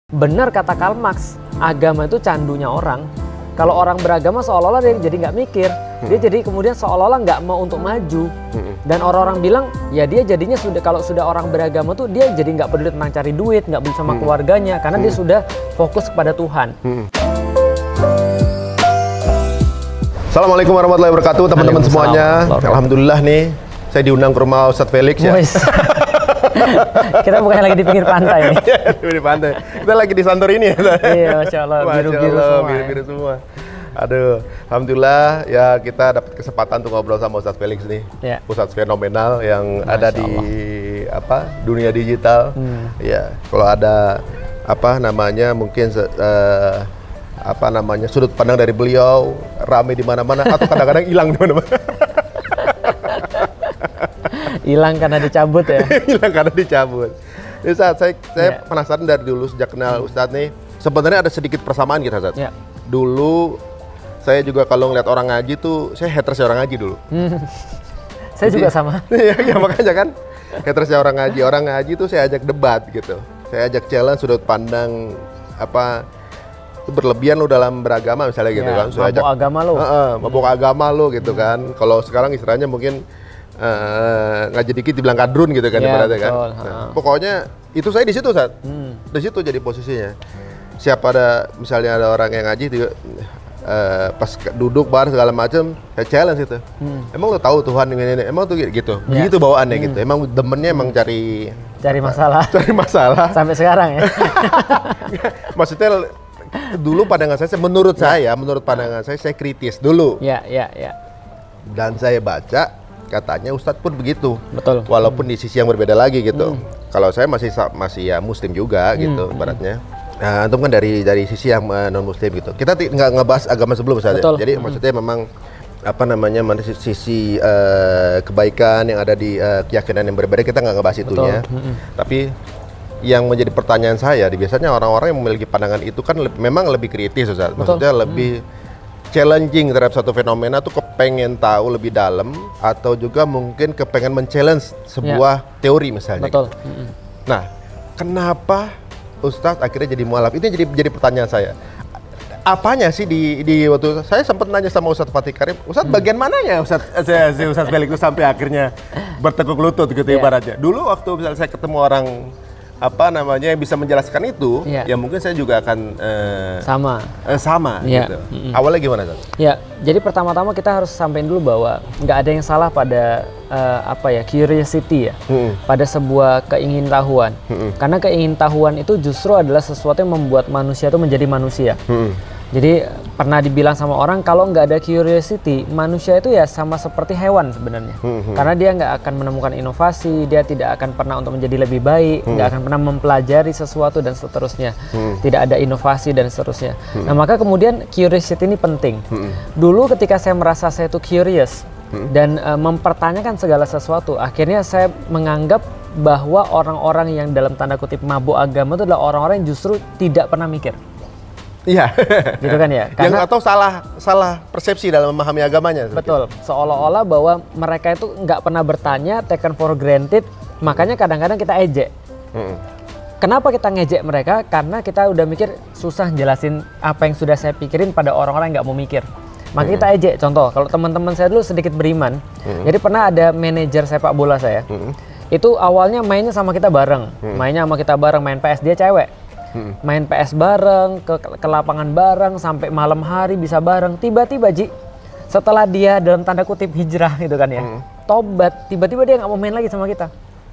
Benar kata Karl Marx, agama itu candunya orang. Kalau orang beragama seolah-olah dia jadi nggak mikir, dia jadi kemudian seolah-olah nggak mau untuk maju. Dan orang-orang bilang, ya dia jadinya kalau sudah orang beragama tuh dia jadi nggak peduli tentang cari duit, nggak peduli sama keluarganya, karena dia sudah fokus kepada Tuhan. Assalamualaikum warahmatullahi wabarakatuh teman-teman semuanya. Alhamdulillah nih, saya diundang ke rumah Ustadz Felix ya. Kita bukan lagi di pinggir pantai nih. Di pantai. Kita lagi di Santorini ya. Iya, Masya Allah, biru-biru semua. Biru-biru semua. Aduh, Alhamdulillah ya kita dapat kesempatan untuk ngobrol sama Ustadz Felix nih. Ya. Ustadz fenomenal yang Masya ada di dunia digital. Ya, kalau ada mungkin sudut pandang dari beliau rame di mana-mana atau kadang-kadang hilang di mana-mana. Hilang karena dicabut ya? Hilang karena dicabut. Jadi saya penasaran dari dulu sejak kenal Ustadz nih. Sebenarnya ada sedikit persamaan gitu Ustadz. Ya. Dulu saya juga kalau ngeliat orang ngaji tuh, saya haters orang ngaji dulu. Saya juga sama. Ya makanya kan, haters orang ngaji. Orang ngaji tuh saya ajak debat gitu. Saya ajak challenge sudut pandang berlebihan lo dalam beragama misalnya gitu kan. Saya mabuk agama lo. Mabuk agama lo gitu kan. Kalau sekarang istilahnya mungkin ngaji dikit dibilang kadrun gitu kan ibaratnya kan. Nah, pokoknya itu saya di situ saat di situ jadi posisinya. Siapa misalnya ada orang yang ngaji juga pas duduk bareng segala macam saya challenge itu. Emang lo tahu Tuhan ini emang tuh gitu. Begitu bawaannya gitu. Emang demennya emang cari masalah. Cari masalah. Sampai sekarang ya. Maksudnya dulu pandangan saya menurut pandangan saya kritis dulu. Iya. Dan saya baca katanya Ustadz pun begitu. Betul. Walaupun di sisi yang berbeda lagi gitu. Kalau saya masih ya Muslim juga gitu ibaratnya. Nah, antum kan dari sisi yang non Muslim gitu. Kita nggak ngebahas agama sebelum saja. Jadi maksudnya memang sisi kebaikan yang ada di keyakinan yang berbeda kita nggak ngebahas itunya. Tapi yang menjadi pertanyaan saya, biasanya orang-orang yang memiliki pandangan itu kan memang lebih kritis Ustadz. Maksudnya lebih challenging terhadap satu fenomena tuh kepengen tahu lebih dalam atau juga mungkin kepengen men-challenge sebuah teori misalnya. Betul. Gitu. Nah, kenapa Ustadz akhirnya jadi mualaf? Itu jadi pertanyaan saya. Apanya sih di waktu saya sempat nanya sama Ustadz Fatih Karim, Ustadz bagian mananya Ustadz Felix itu sampai akhirnya bertekuk lutut gitu ibaratnya. Dulu waktu misalnya saya ketemu orang yang bisa menjelaskan itu, ya mungkin saya juga akan sama gitu. Awalnya gimana Ustaz? Ya, jadi pertama-tama kita harus sampaikan dulu bahwa nggak ada yang salah pada curiosity ya, pada sebuah keingintahuan. Karena keingintahuan itu justru adalah sesuatu yang membuat manusia itu menjadi manusia. Jadi pernah dibilang sama orang kalau nggak ada curiosity, manusia itu ya sama seperti hewan sebenarnya. Karena dia nggak akan menemukan inovasi, dia tidak akan pernah untuk menjadi lebih baik, nggak akan pernah mempelajari sesuatu dan seterusnya. Tidak ada inovasi dan seterusnya. Nah maka kemudian curiosity ini penting. Dulu ketika saya merasa saya itu curious dan mempertanyakan segala sesuatu, akhirnya saya menganggap bahwa orang-orang yang dalam tanda kutip mabuk agama itu adalah orang-orang yang justru tidak pernah mikir. Iya, gitu kan ya. Karena atau salah persepsi dalam memahami agamanya. Betul, seolah-olah bahwa mereka itu nggak pernah bertanya, taken for granted, makanya kadang-kadang kita ejek. Kenapa kita ngejek mereka? Karena kita udah mikir susah jelasin apa yang sudah saya pikirin pada orang-orang yang nggak mau mikir. Maka kita ejek. Contoh, kalau teman-teman saya dulu sedikit beriman, jadi pernah ada manajer sepak bola saya, itu awalnya mainnya sama kita bareng, main PS, dia cewek. Main PS bareng, ke lapangan bareng, sampai malam hari bisa bareng. Tiba-tiba setelah dia dalam tanda kutip hijrah gitu kan ya, tobat, tiba-tiba dia nggak mau main lagi sama kita.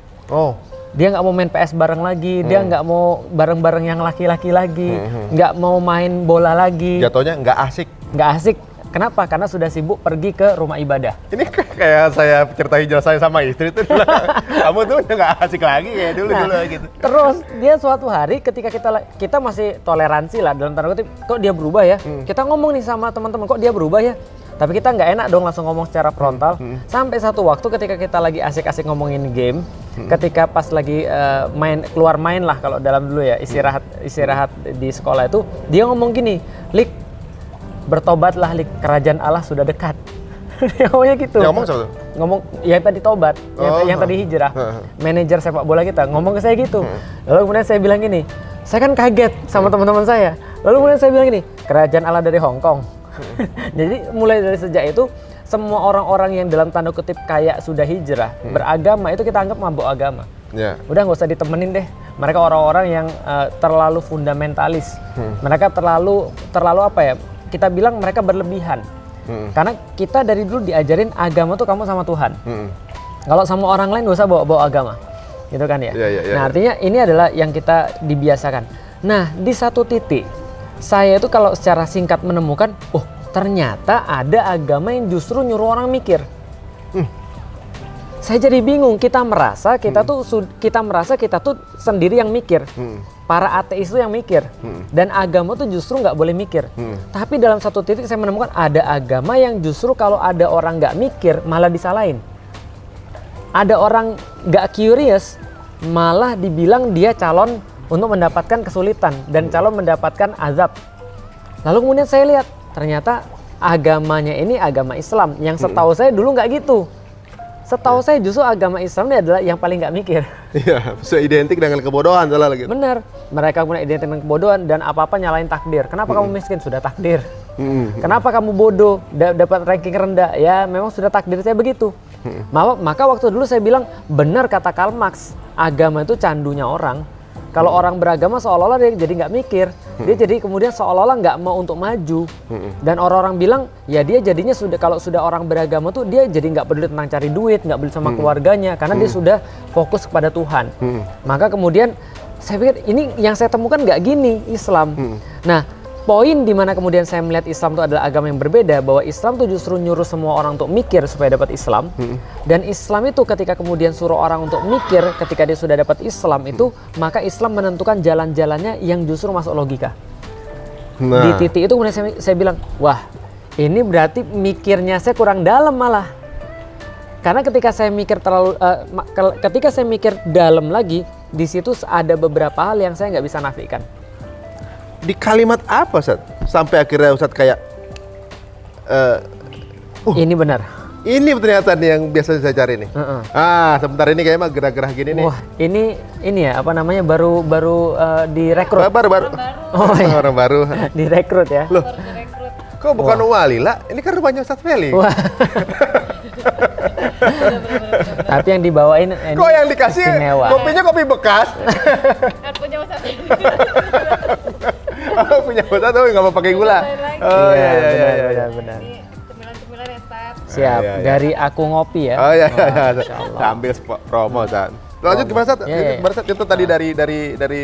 Dia nggak mau main PS bareng lagi, dia nggak mau bareng-bareng yang laki-laki lagi, nggak mau main bola lagi. Jatuhnya nggak asik. Nggak asik. Kenapa? Karena sudah sibuk pergi ke rumah ibadah. Ini kayak saya cerita hijrah saya sama istri itu, kamu tuh udah nggak asik lagi kayak dulu gitu. Terus dia suatu hari ketika kita masih toleransi lah dalam tanda kutip, kok dia berubah ya? Kita ngomong nih sama teman-teman, kok dia berubah ya? Tapi kita nggak enak dong langsung ngomong secara frontal. Sampai satu waktu ketika kita lagi asik-asik ngomongin game, ketika pas lagi keluar main lah kalau dalam dulu ya, istirahat di sekolah itu, dia ngomong gini, Lik, bertobatlah, kerajaan Allah sudah dekat. Dia ngomongnya gitu. Yang ngomong siapa? Ngomong yang tadi tobat, yang tadi hijrah. Manajer sepak bola kita ngomong ke saya gitu. Lalu kemudian saya bilang gini, Saya kan kaget sama teman-teman saya. Lalu kemudian saya bilang gini, kerajaan Allah dari Hong Kong. Jadi mulai dari sejak itu semua orang-orang yang dalam tanda kutip kayak sudah hijrah, beragama itu kita anggap mabuk agama. Udah nggak usah ditemenin deh. Mereka orang-orang yang terlalu fundamentalis. Mereka terlalu apa ya? Kita bilang mereka berlebihan. Karena kita dari dulu diajarin agama tuh kamu sama Tuhan. Kalau sama orang lain gak usah bawa-bawa agama, gitu kan ya. Nah artinya ini adalah yang kita dibiasakan. Nah di satu titik saya itu kalau secara singkat menemukan, oh ternyata ada agama yang justru nyuruh orang mikir. Saya jadi bingung. Kita merasa kita tuh sendiri yang mikir. Para ateis itu yang mikir, dan agama tuh justru nggak boleh mikir. Tapi dalam satu titik saya menemukan ada agama yang justru kalau ada orang nggak mikir malah disalahin. Ada orang nggak curious malah dibilang dia calon untuk mendapatkan kesulitan dan calon mendapatkan azab. Lalu kemudian saya lihat ternyata agamanya ini agama Islam yang setahu saya dulu nggak gitu. Setahu saya justru agama Islam ini adalah yang paling nggak mikir. Iya, identik dengan kebodohan salah lagi. Bener, mereka punya identik dengan kebodohan dan apa-apa nyalain takdir. Kenapa kamu miskin? Sudah takdir. Kenapa kamu bodoh? Dapat ranking rendah? Ya memang sudah takdir saya begitu. Maka waktu dulu saya bilang, benar kata Karl Marx, agama itu candunya orang. Kalau orang beragama seolah-olah dia jadi nggak mikir, dia jadi kemudian seolah-olah nggak mau untuk maju. Dan orang-orang bilang, ya dia jadinya kalau sudah orang beragama tuh dia jadi nggak peduli tentang cari duit, nggak peduli sama keluarganya, karena dia sudah fokus kepada Tuhan. Maka kemudian saya pikir ini yang saya temukan nggak gini Islam. Nah, poin di mana kemudian saya melihat Islam itu adalah agama yang berbeda, bahwa Islam tuh justru nyuruh semua orang untuk mikir supaya dapat Islam. Dan Islam itu ketika kemudian suruh orang untuk mikir, ketika dia sudah dapat Islam itu, maka Islam menentukan jalan-jalannya yang justru masuk logika. Di titik itu kemudian saya bilang, wah ini berarti mikirnya saya kurang dalam malah. Karena ketika saya mikir ketika saya mikir dalam lagi, di situ ada beberapa hal yang saya nggak bisa nafikan. Di kalimat apa, Ustaz? Sampai akhirnya Ustaz kayak ini benar. Ini ternyata nih yang biasa saya cari nih. Sebentar ini kayaknya mah gerah-gerah gini nih. Wah, ini ya apa namanya baru direkrut. Baru. Oh iya. Orang baru. Direkrut ya. Loh. Kok bukan Walila? Ini kan rumahnya Ustaz Feli. Wah. Tapi yang dibawain ini kok yang dikasih istimewa. Kopinya kopi bekas. Kan punya Ustaz. Punya Ustaz tapi nggak mau pakai gula. Oh iya benar. Cemilan-cemilan ya, Ustaz. Siap. Dari Aku Ngopi ya. Oh iya. Ambil promo, Ustaz. Lanjut gimana, Ustaz? Gimana, Ustaz? Itu tadi dari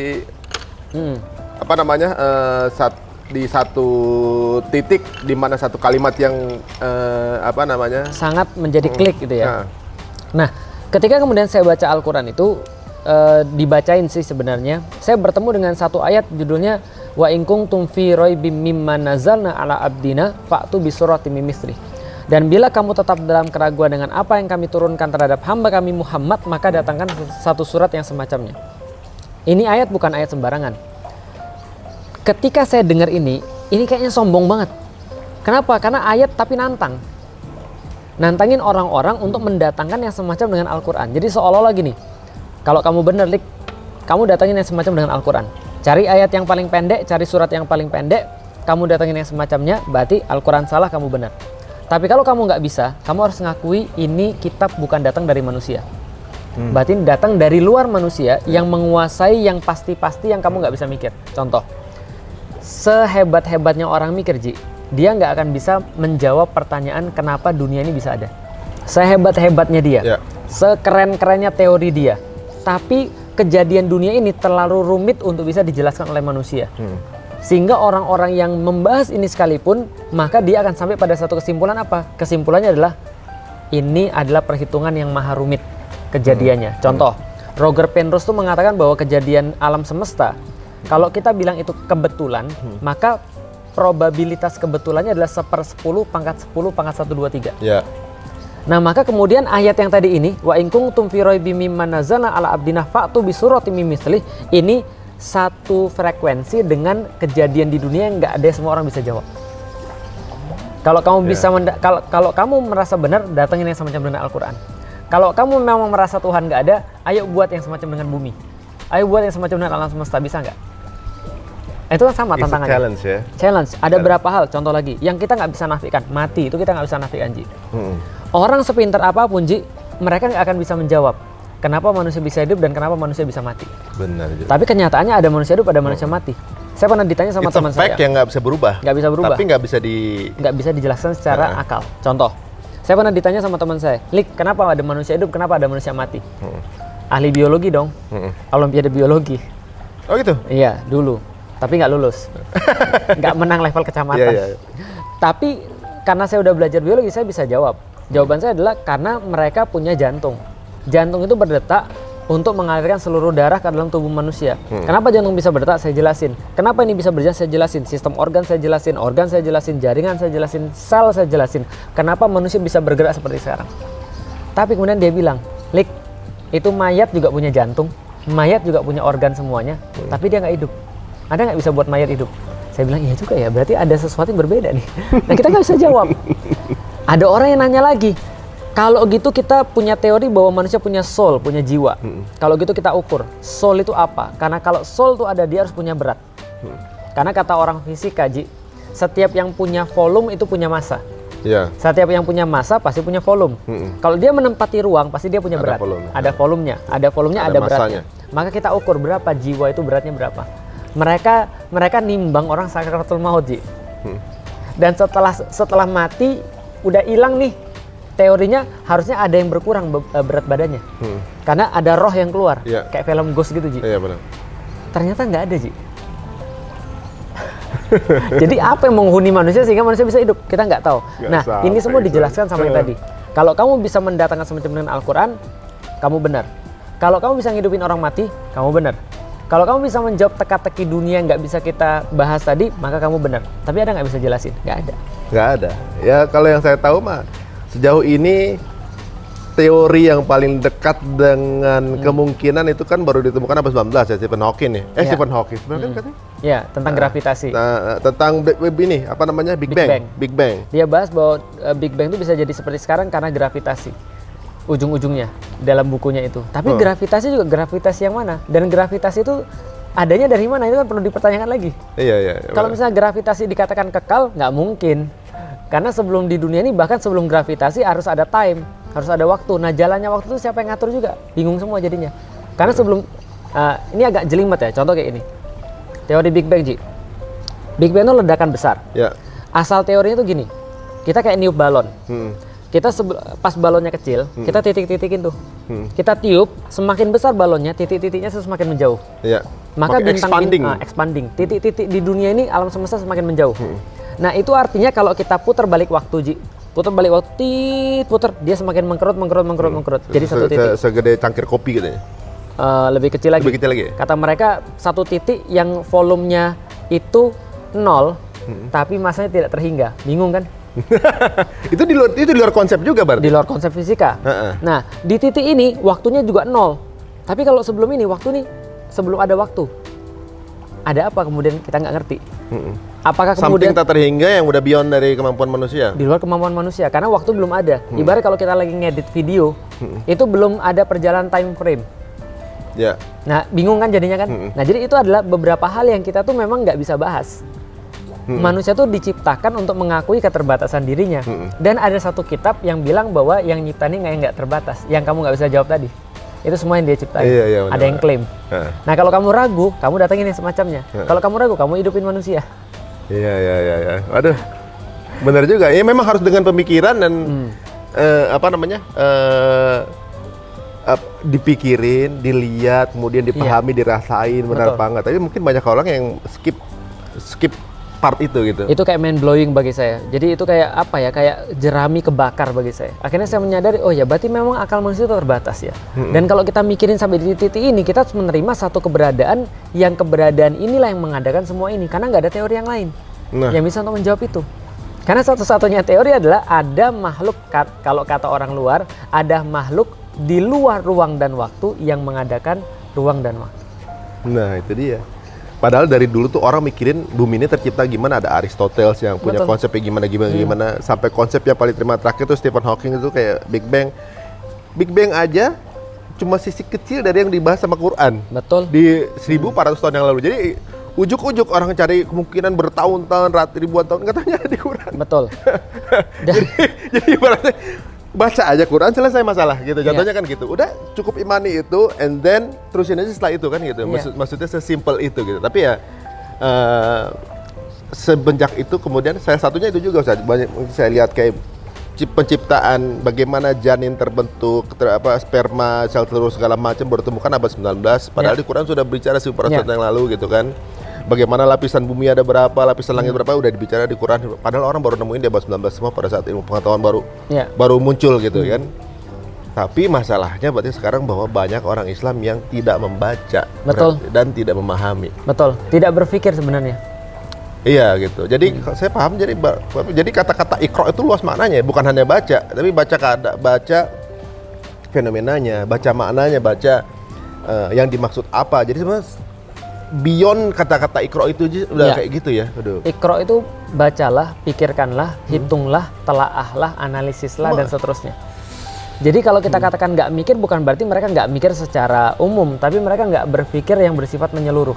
apa namanya? Di satu titik di mana satu kalimat yang apa namanya? Sangat menjadi klik gitu ya. Nah, ketika kemudian saya baca Al-Qur'an itu dibacain sih sebenarnya. Saya bertemu dengan satu ayat judulnya wa in kuntum fi raibim mimma nazalna ala abdina fa'tu bi suratin min misli. Dan bila kamu tetap dalam keraguan dengan apa yang kami turunkan terhadap hamba kami Muhammad, maka datangkan satu surat yang semacamnya. Ini ayat bukan ayat sembarangan. Ketika saya dengar ini kayaknya sombong banget. Kenapa? Karena ayat tapi nantangin orang-orang untuk mendatangkan yang semacam dengan Al-Quran. Jadi seolah-olah gini, kalau kamu bener, Lik, kamu datangin yang semacam dengan Al-Quran. Cari ayat yang paling pendek, cari surat yang paling pendek, kamu datangin yang semacamnya, berarti Al-Quran salah, kamu benar. Tapi kalau kamu nggak bisa, kamu harus ngakui ini kitab bukan datang dari manusia. Berarti datang dari luar manusia yang menguasai yang pasti-pasti yang kamu nggak bisa mikir. Contoh, sehebat-hebatnya orang mikir, Ji, dia nggak akan bisa menjawab pertanyaan kenapa dunia ini bisa ada. Sehebat-hebatnya dia, sekeren-kerennya teori dia, tapi kejadian dunia ini terlalu rumit untuk bisa dijelaskan oleh manusia. Sehingga orang-orang yang membahas ini sekalipun, maka dia akan sampai pada satu kesimpulan apa? Kesimpulannya adalah ini adalah perhitungan yang maha rumit kejadiannya. Contoh, Roger Penrose tuh mengatakan bahwa kejadian alam semesta, kalau kita bilang itu kebetulan, maka probabilitas kebetulannya adalah 1/10 pangkat 10 pangkat 1, 2, 3. Nah, maka kemudian ayat yang tadi ini, wa in kuntum fi raibim mimma nazzalna ala abdina fa'tu bi suratin min mislih, ini satu frekuensi dengan kejadian di dunia yang nggak ada semua orang bisa jawab. Kalau kamu bisa kalau kamu merasa benar, datangin yang semacam dengan Al-Quran. Kalau kamu memang merasa Tuhan nggak ada, ayo buat yang semacam dengan bumi. Ayo buat yang semacam dengan alam semesta, bisa nggak? Itu kan sama It's a tantangannya. challenge ya. Challenge. Ada berapa hal, contoh lagi, yang kita nggak bisa nafikan. Mati, itu kita nggak bisa nafikan, Ji. Orang sepintar apapun, Ji, mereka nggak akan bisa menjawab kenapa manusia bisa hidup dan kenapa manusia bisa mati. Benar. Tapi kenyataannya ada manusia hidup, ada manusia mati. Saya pernah ditanya sama teman saya. Itu fact yang nggak bisa berubah. Nggak bisa berubah. Tapi nggak bisa dijelaskan secara akal. Contoh, saya pernah ditanya sama teman saya, Lik, kenapa ada manusia hidup, kenapa ada manusia mati? Ahli biologi dong, Olimpiade biologi. Oh gitu? Iya, dulu. Tapi nggak lulus. Nggak menang level kecamatan. Iya. Tapi karena saya udah belajar biologi, saya bisa jawab. Jawaban saya adalah karena mereka punya jantung. Jantung itu berdetak untuk mengalirkan seluruh darah ke dalam tubuh manusia. Kenapa jantung bisa berdetak? Saya jelasin. Kenapa ini bisa berjalan? Saya jelasin. Sistem organ saya jelasin, jaringan saya jelasin, sel saya jelasin. Kenapa manusia bisa bergerak seperti sekarang? Tapi kemudian dia bilang, Lik, itu mayat juga punya jantung, mayat juga punya organ semuanya, tapi dia nggak hidup. Ada nggak bisa buat mayat hidup? Saya bilang, iya juga ya, berarti ada sesuatu yang berbeda nih. Nah, kita nggak bisa jawab. Ada orang yang nanya lagi, kalau gitu kita punya teori bahwa manusia punya soul, punya jiwa. Kalau gitu kita ukur, soul itu apa? Karena kalau soul itu ada, dia harus punya berat. Karena kata orang fisika, Ji, setiap yang punya volume itu punya massa. Yeah. Setiap yang punya massa pasti punya volume. Kalau dia menempati ruang, pasti dia punya berat. Ada volumenya, ada beratnya. Maka kita ukur berapa jiwa itu beratnya berapa. Mereka nimbang orang sakaratul maut, Ji. Dan setelah mati udah hilang nih, teorinya harusnya ada yang berkurang berat badannya. Karena ada roh yang keluar, kayak film Ghost gitu, Ji. Iya, benar. Ternyata nggak ada, Ji. Jadi apa yang menghuni manusia sehingga manusia bisa hidup? Kita nggak tahu. Nah, ini semua dijelaskan sama yang tadi. Kalau kamu bisa mendatangkan semacam dengan Al-Quran, kamu benar. Kalau kamu bisa ngidupin orang mati, kamu benar. Kalau kamu bisa menjawab teka-teki dunia yang nggak bisa kita bahas tadi, maka kamu benar. Tapi ada nggak bisa jelasin? Nggak ada. Nggak ada. Ya kalau yang saya tahu mah, sejauh ini teori yang paling dekat dengan kemungkinan itu kan baru ditemukan abad 19 ya, Stephen Hawking nih. Stephen Hawking sebenarnya kan katanya? Ya, tentang gravitasi. Tentang ini, apa namanya? Big Bang. Dia bahas bahwa Big Bang itu bisa jadi seperti sekarang karena gravitasi. Ujung-ujungnya dalam bukunya itu. Tapi gravitasi juga gravitasi yang mana? Dan gravitasi itu adanya dari mana? Itu kan perlu dipertanyakan lagi. Iya. Kalau misalnya gravitasi dikatakan kekal, nggak mungkin. Karena sebelum di dunia ini, bahkan sebelum gravitasi harus ada time, harus ada waktu. Nah, jalannya waktu itu siapa yang ngatur juga? Bingung semua jadinya. Karena sebelum, ini agak jelimet ya, contoh kayak ini. Teori Big Bang, Ji. Big Bang itu ledakan besar. Ya. Asal teorinya tuh gini, kita kayak niup balon. Kita pas balonnya kecil, kita titik-titikin tuh. Kita tiup, semakin besar balonnya, titik-titiknya semakin menjauh. Iya. Maka bintang expanding. Titik-titik di dunia ini alam semesta semakin menjauh. Nah, itu artinya kalau kita putar balik waktu, Ji. Putar balik waktu, dia semakin mengkerut. Jadi satu titik. Segede cangkir kopi gitu ya. Lebih kecil lagi. Kata mereka satu titik yang volumenya itu 0, tapi masanya tidak terhingga. Bingung kan? itu di luar konsep juga, berarti? Di luar konsep fisika. Nah, di titik ini waktunya juga 0. Tapi kalau sebelum ini, sebelum ada waktu. Ada apa kemudian kita nggak ngerti. Apakah kemudian something tak terhingga yang udah beyond dari kemampuan manusia? Di luar kemampuan manusia, karena waktu belum ada. Ibarat kalau kita lagi ngedit video, itu belum ada perjalanan time frame. Ya. Nah, bingung kan jadinya kan? Nah, jadi itu adalah beberapa hal yang kita tuh memang nggak bisa bahas. Manusia tuh diciptakan untuk mengakui keterbatasan dirinya. Dan ada satu kitab yang bilang bahwa yang nyiptain nggak terbatas. Yang kamu nggak bisa jawab tadi. Itu semua yang dia ciptain. Iya, ada yang klaim. Nah, kalau kamu ragu, kamu datangin yang semacamnya. Kalau kamu ragu, kamu hidupin manusia. Iya. Waduh, benar juga. Ya memang harus dengan pemikiran dan dipikirin, dilihat, kemudian dipahami, dirasain, benar apa enggak. Tapi mungkin banyak orang yang skip part itu gitu. Itu kayak mind blowing bagi saya. Jadi itu kayak apa ya? Kayak jerami kebakar bagi saya. Akhirnya saya menyadari, oh ya berarti memang akal manusia itu terbatas ya. Dan kalau kita mikirin sampai di titik ini, kita harus menerima satu keberadaan yang keberadaan inilah yang mengadakan semua ini. Karena nggak ada teori yang lain yang bisa untuk menjawab itu. Karena satu-satunya teori adalah ada makhluk, kalau kata orang luar, ada makhluk di luar ruang dan waktu yang mengadakan ruang dan waktu. Nah, itu dia. Padahal dari dulu tuh orang mikirin bumi ini tercipta gimana, ada Aristoteles yang punya konsepnya gimana, sampai konsep yang paling terima terakhir tuh Stephen Hawking itu kayak Big Bang. Big Bang aja cuma sisi kecil dari yang dibahas sama Quran. Betul. Di 1400 tahun yang lalu. Jadi ujuk-ujuk orang cari kemungkinan bertahun-tahun, ribuan tahun, katanya ada di Quran. Betul. Jadi ibaratnya baca aja Quran selesai masalah gitu. Jatuhnya kan gitu. Udah cukup imani itu, and then terusin aja setelah itu kan gitu. Maksudnya sesimpel itu gitu. Tapi ya semenjak itu kemudian salah satunya itu juga Ustaz. Banyak saya lihat kayak penciptaan bagaimana janin terbentuk, sperma, sel telur segala macam baru temukan abad 19. Padahal di Quran sudah berbicara 1000 tahun yang lalu gitu kan. Bagaimana lapisan bumi ada berapa, lapisan langit berapa udah dibicara di Quran. Padahal orang baru nemuin di abad 19 semua pada saat ilmu pengetahuan baru muncul gitu kan. Tapi masalahnya berarti sekarang bahwa banyak orang Islam yang tidak membaca. Betul. Dan tidak memahami. Betul. Tidak berpikir sebenarnya. Iya gitu. Jadi saya paham jadi kata-kata Iqra itu luas maknanya, bukan hanya baca, tapi baca fenomenanya, baca maknanya, baca yang dimaksud apa. Jadi sebenarnya beyond kata-kata Iqra itu udah kayak gitu ya. Aduh. Iqra itu bacalah, pikirkanlah, hitunglah, telaahlah, analisislah dan seterusnya. Jadi kalau kita katakan nggak mikir bukan berarti mereka nggak mikir secara umum, tapi mereka nggak berpikir yang bersifat menyeluruh.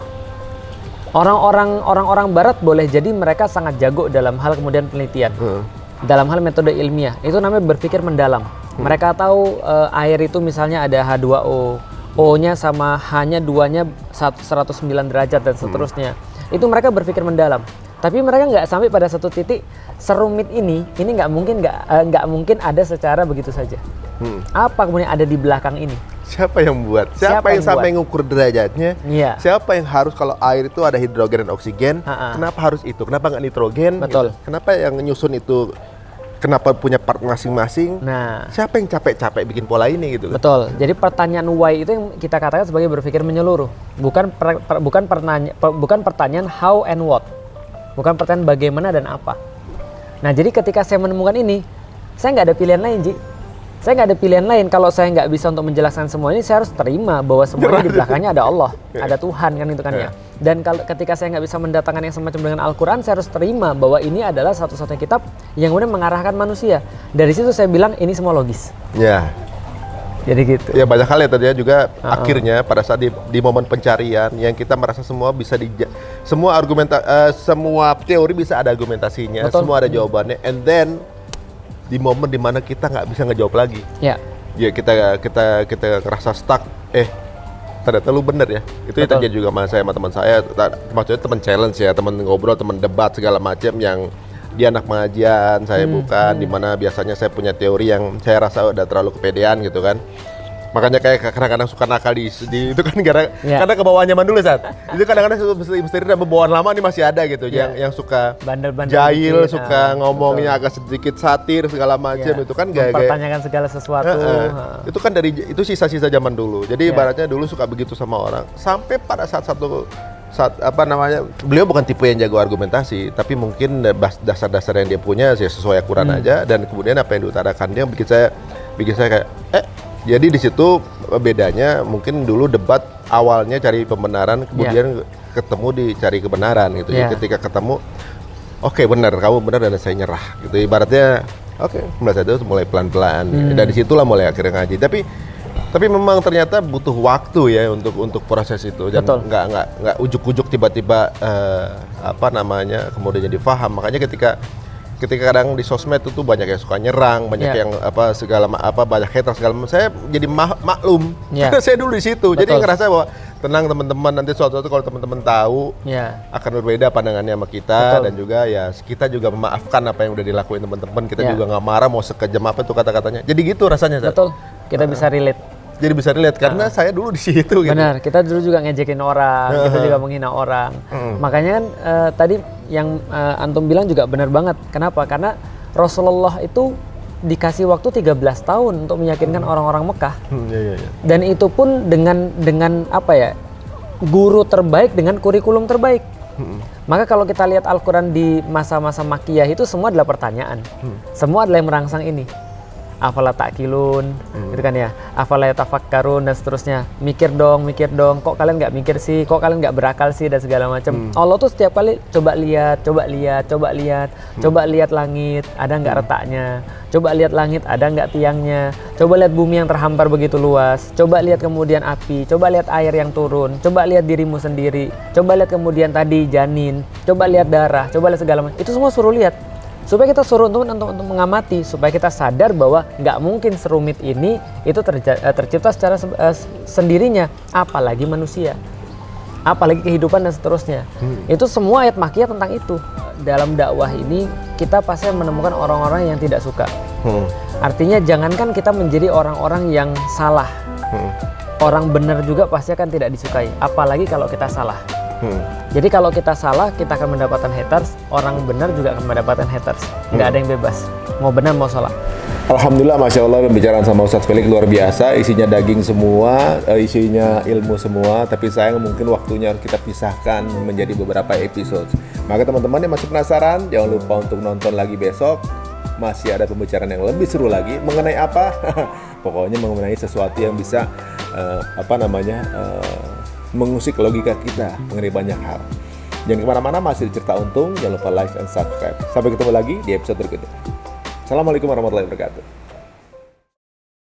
Orang-orang Barat boleh jadi mereka sangat jago dalam hal kemudian penelitian, dalam hal metode ilmiah. Itu namanya berpikir mendalam. Mereka tahu air itu misalnya ada H2O, O-nya sama H-nya 2-nya 109 derajat dan seterusnya. Itu mereka berpikir mendalam. Tapi mereka nggak sampai pada satu titik serumit ini nggak mungkin ada secara begitu saja. Apa kemudian ada di belakang ini? Siapa yang buat? Siapa yang sampai ngukur derajatnya? Iya. Siapa yang harus kalau air itu ada hidrogen dan oksigen? Kenapa harus itu? Kenapa nggak nitrogen? Betul. Gitu? Kenapa yang nyusun itu? Kenapa punya part masing-masing? Nah, siapa yang capek-capek bikin pola ini gitu? Betul. Jadi pertanyaan why itu yang kita katakan sebagai berpikir menyeluruh. Bukan pertanyaan how and what. Bukan pertanyaan bagaimana dan apa. Nah, jadi ketika saya menemukan ini, saya nggak ada pilihan lain, Ji. Saya nggak ada pilihan lain. Kalau saya nggak bisa untuk menjelaskan semua ini, saya harus terima bahwa semuanya di belakangnya ada Allah, ada Tuhan kan itu kan ya. Dan ketika saya nggak bisa mendatangkan yang semacam dengan Al-Quran, saya harus terima bahwa ini adalah satu-satunya kitab yang kemudian mengarahkan manusia. Dari situ saya bilang ini semua logis. Ya. Jadi gitu. Ya banyak hal ya tadi juga akhirnya pada saat di momen pencarian yang kita merasa semua bisa semua semua teori bisa ada argumentasinya, semua ada jawabannya, and then di momen dimana kita nggak bisa ngejawab lagi, ya kita ngerasa stuck. Ternyata lu bener ya. Itu terjadi juga sama saya, sama teman saya. Maksudnya teman challenge ya, teman ngobrol, teman debat segala macam yang dia anak pengajian, saya bukan. Dimana biasanya saya punya teori yang saya rasa udah terlalu kepedean gitu kan. Makanya kayak kadang-kadang suka nakal di itu kan karena kebawaan zaman dulu saat itu kadang-kadang misteri dan bawaan lama nih masih ada gitu yang suka bandel-bandel jahil, suka ngomongnya agak sedikit satir segala macam itu kan mempertanyakan segala sesuatu. Itu kan itu sisa-sisa zaman dulu. Jadi ibaratnya dulu suka begitu sama orang sampai pada saat beliau bukan tipe yang jago argumentasi, tapi mungkin dasar-dasar yang dia punya sesuai Al-Quran aja, dan kemudian apa yang diutarakan dia bikin saya kayak jadi di situ bedanya mungkin dulu debat awalnya cari pembenaran, kemudian ketemu dicari kebenaran gitu ya. Ketika ketemu, oke, benar, kamu benar dan saya nyerah gitu. Ibaratnya mulai saja mulai pelan-pelan. Dan disitulah mulai akhirnya ngaji. Tapi memang ternyata butuh waktu ya untuk proses itu. Dan nggak ujuk-ujuk tiba-tiba kemudian jadi paham. Makanya ketika kadang di sosmed itu banyak yang suka nyerang, banyak yang banyak haters segala macam. Saya jadi maklum karena saya dulu di situ. Jadi ngerasa bahwa tenang teman-teman, nanti suatu kalau teman-teman tahu akan berbeda pandangannya sama kita. Dan juga ya kita juga memaafkan apa yang udah dilakuin teman-teman. Kita juga nggak marah mau sekejam apa tuh kata-katanya. Jadi gitu rasanya. Betul. Kita bisa relate. Jadi bisa dilihat karena saya dulu di situ. Benar, kita dulu juga ngejekin orang, kita juga menghina orang. Makanya kan tadi yang antum bilang juga benar banget. Kenapa? Karena Rasulullah itu dikasih waktu 13 tahun untuk meyakinkan orang-orang Mekah. Dan itu pun dengan guru terbaik dengan kurikulum terbaik. Maka kalau kita lihat Al-Quran di masa-masa Makkiyah itu semua adalah pertanyaan. Semua adalah yang merangsang ini. afala ta'qilun, gitu kan ya, afala yatafakkarun dan seterusnya. Mikir dong, kok kalian nggak mikir sih, kok kalian nggak berakal sih dan segala macam. Allah tuh setiap kali coba lihat langit, ada nggak retaknya, coba lihat langit, ada nggak tiangnya, coba lihat bumi yang terhampar begitu luas, coba lihat kemudian api, coba lihat air yang turun, coba lihat dirimu sendiri, coba lihat kemudian tadi janin, coba lihat darah, coba lihat segala macam. Itu semua suruh lihat. Supaya kita suruh untuk mengamati, supaya kita sadar bahwa nggak mungkin serumit ini itu tercipta secara sendirinya, apalagi manusia, apalagi kehidupan dan seterusnya. Itu semua ayat makiyah tentang itu. Dalam dakwah ini kita pasti menemukan orang-orang yang tidak suka. Artinya jangankan kita menjadi orang-orang yang salah, orang benar juga pasti akan tidak disukai, apalagi kalau kita salah. Jadi kalau kita salah, kita akan mendapatkan haters. Orang benar juga akan mendapatkan haters. Nggak ada yang bebas, mau benar mau salah. Alhamdulillah, Masya Allah, pembicaraan sama Ustadz Felix luar biasa. Isinya daging semua, isinya ilmu semua. Tapi sayang mungkin waktunya harus kita pisahkan menjadi beberapa episode. Maka teman-teman yang masih penasaran, jangan lupa untuk nonton lagi besok. Masih ada pembicaraan yang lebih seru lagi. Mengenai apa? Pokoknya mengenai sesuatu yang bisa mengusik logika kita mengenai banyak hal. Jangan kemana-mana, masih di Cerita Untung. Jangan lupa like dan subscribe. Sampai ketemu lagi di episode berikutnya. Assalamualaikum warahmatullahi wabarakatuh.